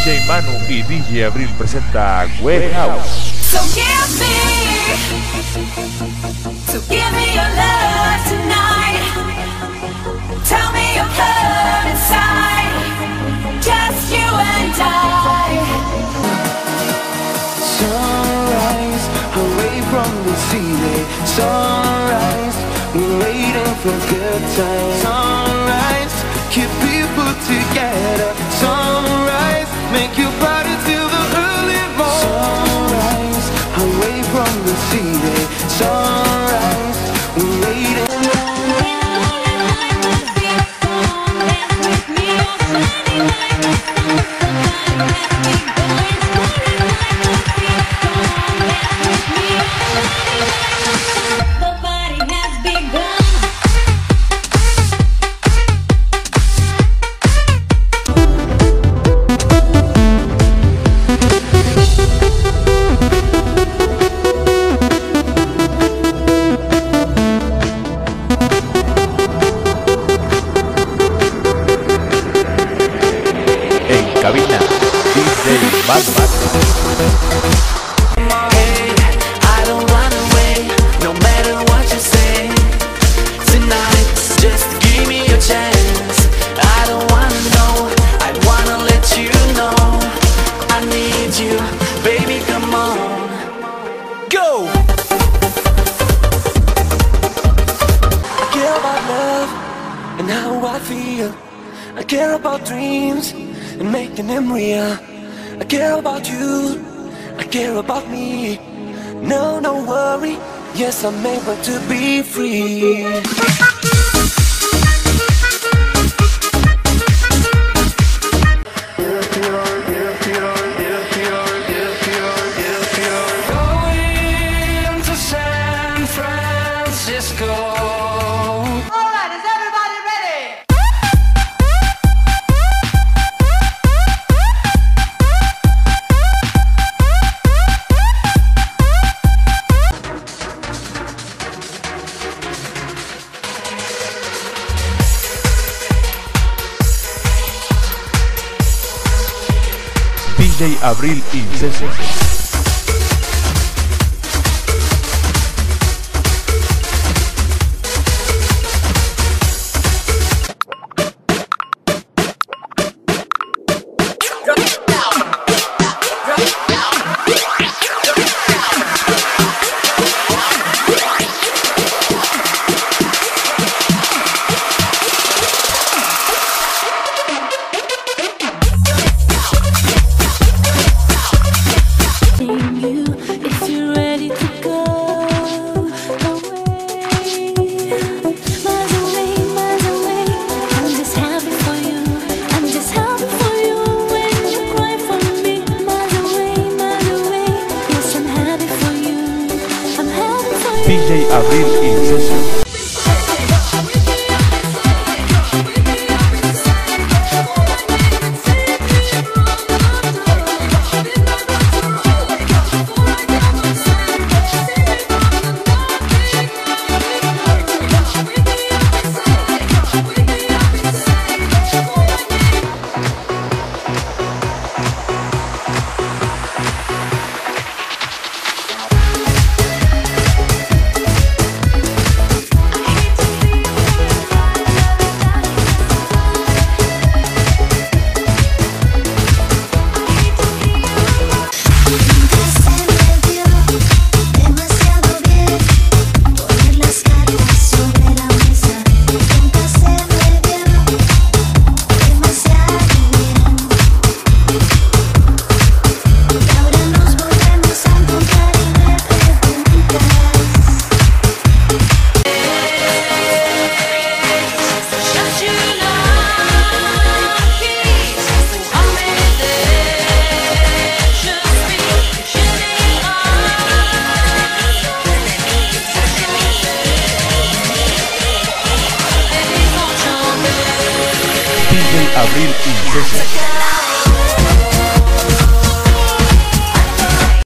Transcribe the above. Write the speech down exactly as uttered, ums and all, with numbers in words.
D J Manu y D J Abril presenta Warehouse. So give me, so give me your love tonight. Tell me your love inside, just you and I. Sunrise, away from the city. Sunrise, we're waiting for good times. Sunrise, keep people together. Sunrise, make you party till the early morning. Sunrise, away from the city. Sunrise, we're waiting. Cabina D J Manu. Hey, I don't run away, no matter what you say. Tonight, just give me a chance. I don't wanna know, I wanna let you know. I need you, baby, come on. Go! I care about love and how I feel. I care about dreams and making them real. I care about you, I care about me. No, no worry, yes, I'm able to be free. Going to San Francisco. D J Abril Incession. D J Abril Incession. D J Abril Incession.